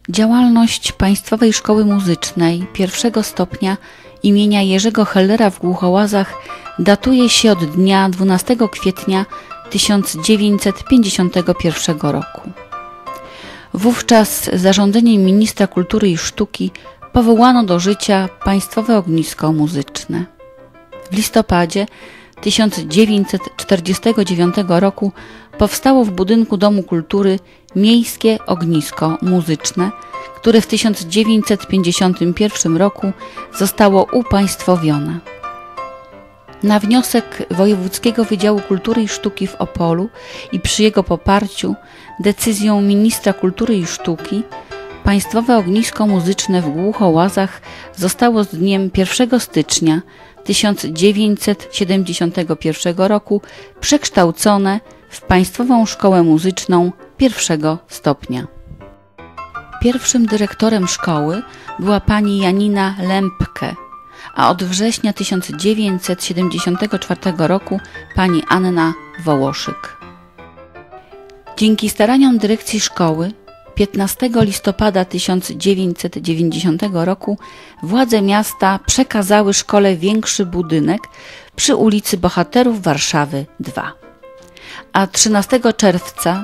Działalność Państwowej Szkoły Muzycznej pierwszego stopnia imienia Jerzego Hellera w Głuchołazach datuje się od dnia 12 kwietnia 1951 roku. Wówczas zarządzeniem ministra kultury i sztuki powołano do życia Państwowe Ognisko Muzyczne. W listopadzie 1949 roku powstało w budynku Domu Kultury Miejskie Ognisko Muzyczne, które w 1951 roku zostało upaństwowione. Na wniosek Wojewódzkiego Wydziału Kultury i Sztuki w Opolu i przy jego poparciu decyzją ministra kultury i sztuki Państwowe Ognisko Muzyczne w Głuchołazach zostało z dniem 1 stycznia 1971 roku przekształcone w Państwową Szkołę Muzyczną pierwszego stopnia. Pierwszym dyrektorem szkoły była pani Janina Lempke, a od września 1974 roku pani Anna Wołoszyk. Dzięki staraniom dyrekcji szkoły 15 listopada 1990 roku władze miasta przekazały szkole większy budynek przy ulicy Bohaterów Warszawy 2. A 13 czerwca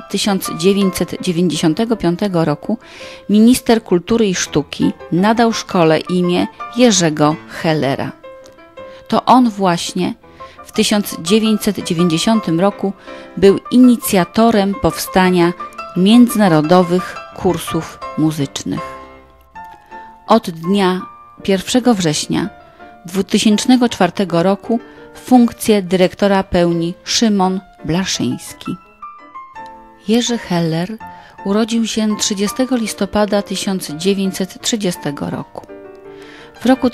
1995 roku minister kultury i sztuki nadał szkole imię Jerzego Hellera. To on właśnie w 1990 roku był inicjatorem powstania międzynarodowych kursów muzycznych. Od dnia 1 września 2004 roku funkcję dyrektora pełni Szymon Blaszyński. Jerzy Heller urodził się 30 listopada 1930 roku. W roku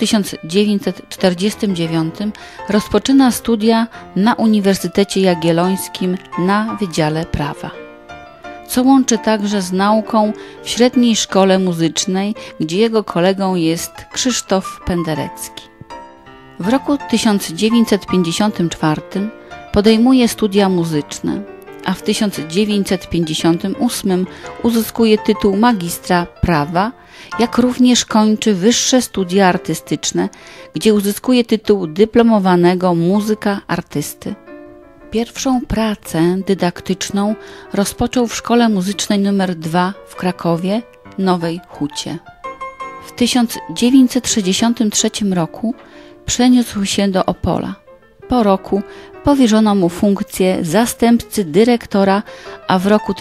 1949 rozpoczyna studia na Uniwersytecie Jagiellońskim na Wydziale Prawa, co łączy także z nauką w Średniej Szkole Muzycznej, gdzie jego kolegą jest Krzysztof Penderecki. W roku 1954 podejmuje studia muzyczne, a w 1958 uzyskuje tytuł magistra prawa, jak również kończy wyższe studia artystyczne, gdzie uzyskuje tytuł dyplomowanego muzyka artysty. Pierwszą pracę dydaktyczną rozpoczął w Szkole Muzycznej nr 2 w Krakowie, Nowej Hucie. W 1963 roku przeniósł się do Opola. Po roku powierzono mu funkcję zastępcy dyrektora, a w roku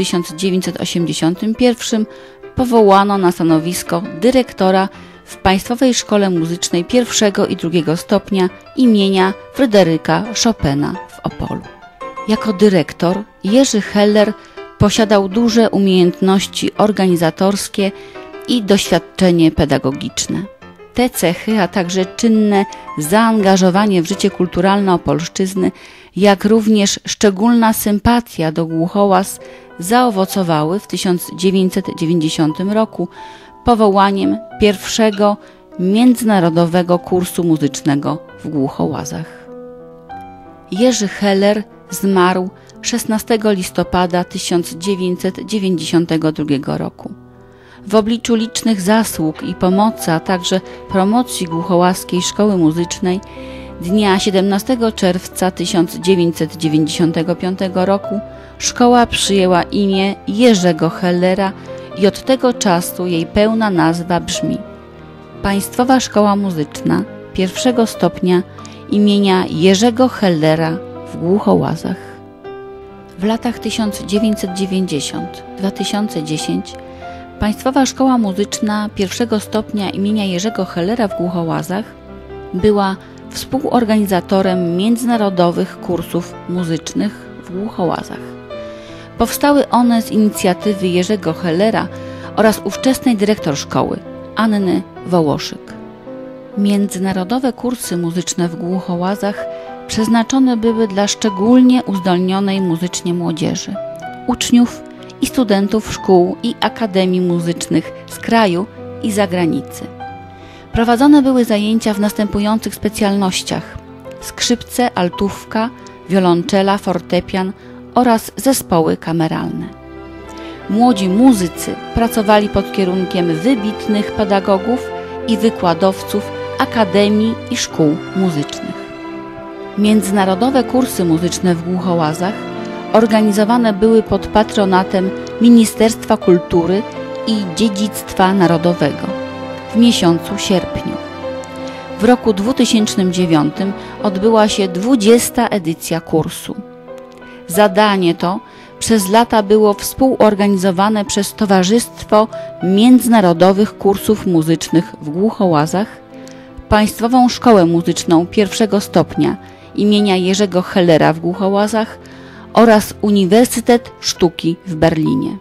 1981 powołano na stanowisko dyrektora w Państwowej Szkole Muzycznej pierwszego i drugiego stopnia imienia Fryderyka Chopina w Opolu. Jako dyrektor Jerzy Heller posiadał duże umiejętności organizatorskie i doświadczenie pedagogiczne. Te cechy, a także czynne zaangażowanie w życie kulturalne Opolszczyzny, jak również szczególna sympatia do Głuchołaz zaowocowały w 1990 roku powołaniem pierwszego międzynarodowego kursu muzycznego w Głuchołazach. Jerzy Heller zmarł 16 listopada 1992 roku. W obliczu licznych zasług i pomocy, a także promocji Głuchołazkiej Szkoły Muzycznej dnia 17 czerwca 1995 roku szkoła przyjęła imię Jerzego Hellera i od tego czasu jej pełna nazwa brzmi Państwowa Szkoła Muzyczna pierwszego stopnia imienia Jerzego Hellera w Głuchołazach. W latach 1990-2010 Państwowa Szkoła Muzyczna pierwszego stopnia imienia Jerzego Hellera w Głuchołazach była współorganizatorem międzynarodowych kursów muzycznych w Głuchołazach. Powstały one z inicjatywy Jerzego Hellera oraz ówczesnej dyrektor szkoły Anny Wołoszyk. Międzynarodowe kursy muzyczne w Głuchołazach przeznaczone były dla szczególnie uzdolnionej muzycznie młodzieży, uczniów i studentów szkół i akademii muzycznych z kraju i zagranicy. Prowadzone były zajęcia w następujących specjalnościach: skrzypce, altówka, wiolonczela, fortepian oraz zespoły kameralne. Młodzi muzycy pracowali pod kierunkiem wybitnych pedagogów i wykładowców akademii i szkół muzycznych. Międzynarodowe kursy muzyczne w Głuchołazach organizowane były pod patronatem Ministerstwa Kultury i Dziedzictwa Narodowego w miesiącu sierpniu. W roku 2009 odbyła się 20. edycja kursu. Zadanie to przez lata było współorganizowane przez Towarzystwo Międzynarodowych Kursów Muzycznych w Głuchołazach, Państwową Szkołę Muzyczną pierwszego stopnia imienia Jerzego Hellera w Głuchołazach oraz Uniwersytet Sztuki w Berlinie.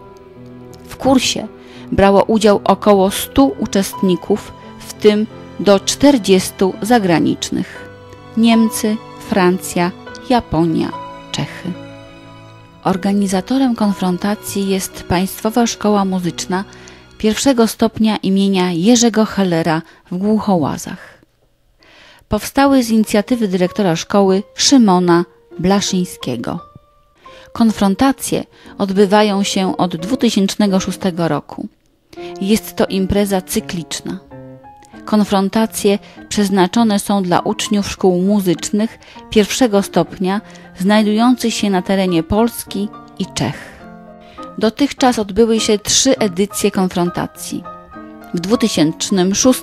W kursie brało udział około 100 uczestników, w tym do 40 zagranicznych: Niemcy, Francja, Japonia, Czechy. Organizatorem konfrontacji jest Państwowa Szkoła Muzyczna pierwszego stopnia imienia Jerzego Hellera w Głuchołazach. Powstały z inicjatywy dyrektora szkoły Szymona Blaszyńskiego. Konfrontacje odbywają się od 2006 roku. Jest to impreza cykliczna. Konfrontacje przeznaczone są dla uczniów szkół muzycznych pierwszego stopnia znajdujących się na terenie Polski i Czech. Dotychczas odbyły się 3 edycje konfrontacji. W 2006,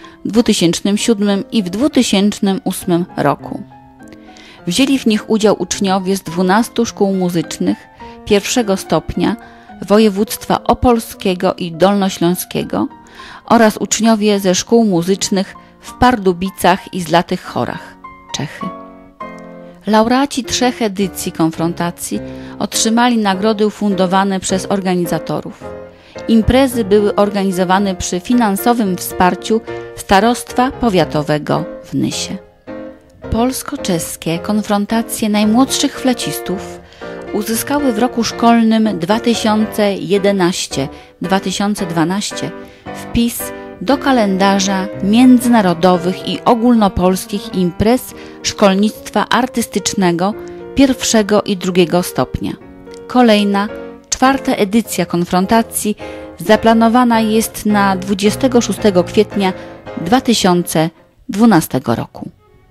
2007 i w 2008 roku. Wzięli w nich udział uczniowie z 12 szkół muzycznych pierwszego stopnia województwa opolskiego i dolnośląskiego oraz uczniowie ze szkół muzycznych w Pardubicach i Zlatych Chorach, Czechy. Laureaci 3 edycji konfrontacji otrzymali nagrody ufundowane przez organizatorów. Imprezy były organizowane przy finansowym wsparciu Starostwa Powiatowego w Nysie. Polsko-czeskie konfrontacje najmłodszych flecistów uzyskały w roku szkolnym 2011-2012 wpis do kalendarza międzynarodowych i ogólnopolskich imprez szkolnictwa artystycznego pierwszego i drugiego stopnia. Kolejna, 4. edycja konfrontacji zaplanowana jest na 26 kwietnia 2012 roku.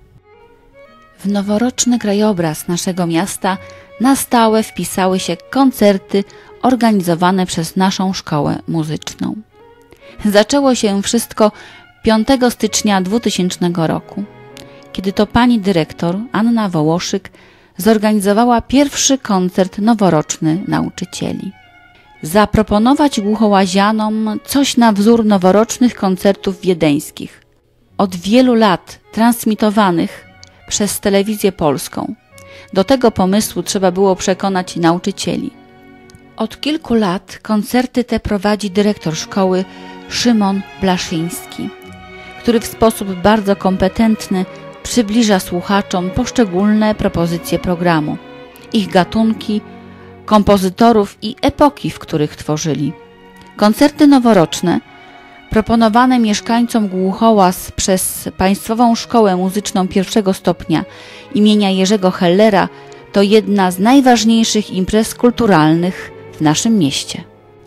W noworoczny krajobraz naszego miasta na stałe wpisały się koncerty organizowane przez naszą szkołę muzyczną. Zaczęło się wszystko 5 stycznia 2000 roku, kiedy to pani dyrektor Anna Wołoszyk zorganizowała pierwszy koncert noworoczny nauczycieli. Zaproponować głuchołazianom coś na wzór noworocznych koncertów wiedeńskich, od wielu lat transmitowanych przez telewizję polską. Do tego pomysłu trzeba było przekonać nauczycieli. Od kilku lat koncerty te prowadzi dyrektor szkoły Szymon Blaszyński, który w sposób bardzo kompetentny przybliża słuchaczom poszczególne propozycje programu, ich gatunki, kompozytorów i epoki, w których tworzyli. Koncerty noworoczne proponowane mieszkańcom Głuchołaz przez Państwową Szkołę Muzyczną pierwszego stopnia imienia Jerzego Hellera to jedna z najważniejszych imprez kulturalnych w naszym mieście.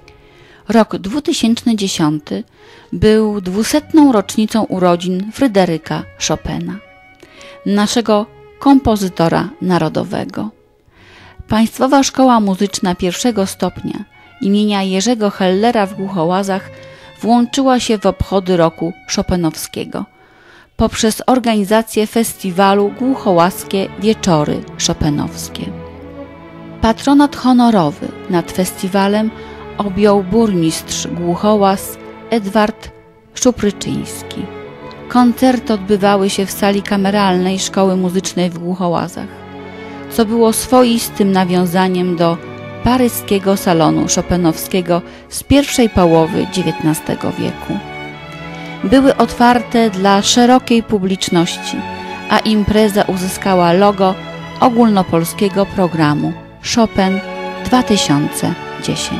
Rok 2010 był 200. rocznicą urodzin Fryderyka Chopina, naszego kompozytora narodowego. Państwowa Szkoła Muzyczna pierwszego stopnia imienia Jerzego Hellera w Głuchołazach włączyła się w obchody roku chopinowskiego poprzez organizację festiwalu Głuchołazkie Wieczory Chopinowskie. Patronat honorowy nad festiwalem objął burmistrz Głuchołaz Edward Szupryczyński. Koncerty odbywały się w sali kameralnej Szkoły Muzycznej w Głuchołazach, co było swoistym nawiązaniem do paryskiego salonu chopinowskiego z pierwszej połowy XIX wieku. Były otwarte dla szerokiej publiczności, a impreza uzyskała logo ogólnopolskiego programu Chopin 2010.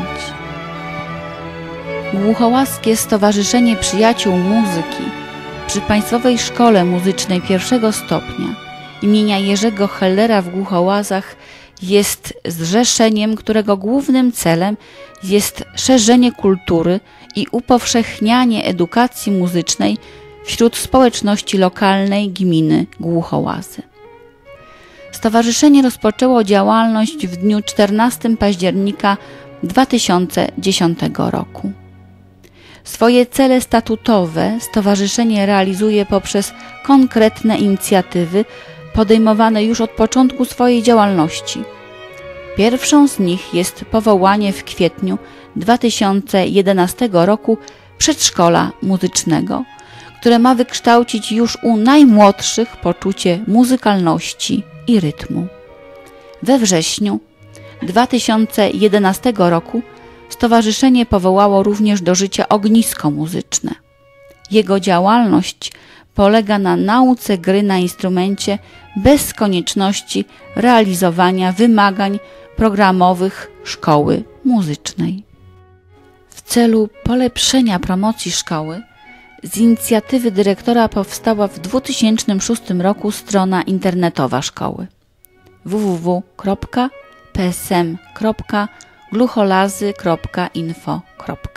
Głuchołazkie Stowarzyszenie Przyjaciół Muzyki przy Państwowej Szkole Muzycznej pierwszego stopnia imienia Jerzego Hellera w Głuchołazach jest zrzeszeniem, którego głównym celem jest szerzenie kultury i upowszechnianie edukacji muzycznej wśród społeczności lokalnej gminy Głuchołazy. Stowarzyszenie rozpoczęło działalność w dniu 14 października 2010 roku. Swoje cele statutowe stowarzyszenie realizuje poprzez konkretne inicjatywy podejmowane już od początku swojej działalności. Pierwszą z nich jest powołanie w kwietniu 2011 roku przedszkola muzycznego, które ma wykształcić już u najmłodszych poczucie muzykalności i rytmu. We wrześniu 2011 roku stowarzyszenie powołało również do życia ognisko muzyczne. Jego działalność polega na nauce gry na instrumencie bez konieczności realizowania wymagań programowych szkoły muzycznej. W celu polepszenia promocji szkoły z inicjatywy dyrektora powstała w 2006 roku strona internetowa szkoły www.psm.glucholazy.info.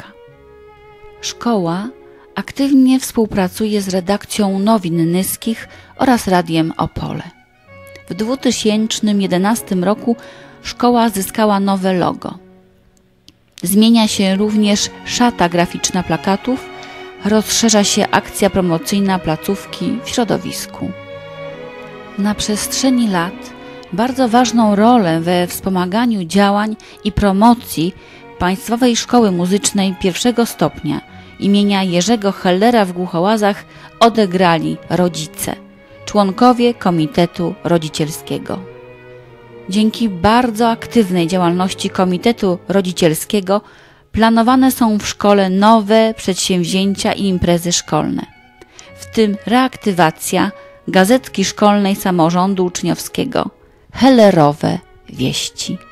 Szkoła aktywnie współpracuje z redakcją Nowin Nyskich oraz Radiem Opole. W 2011 roku szkoła zyskała nowe logo. Zmienia się również szata graficzna plakatów, rozszerza się akcja promocyjna placówki w środowisku. Na przestrzeni lat bardzo ważną rolę we wspomaganiu działań i promocji Państwowej Szkoły Muzycznej pierwszego stopnia imienia Jerzego Hellera w Głuchołazach odegrali rodzice, członkowie Komitetu Rodzicielskiego. Dzięki bardzo aktywnej działalności Komitetu Rodzicielskiego planowane są w szkole nowe przedsięwzięcia i imprezy szkolne, w tym reaktywacja gazetki szkolnej samorządu uczniowskiego Hellerowe Wieści.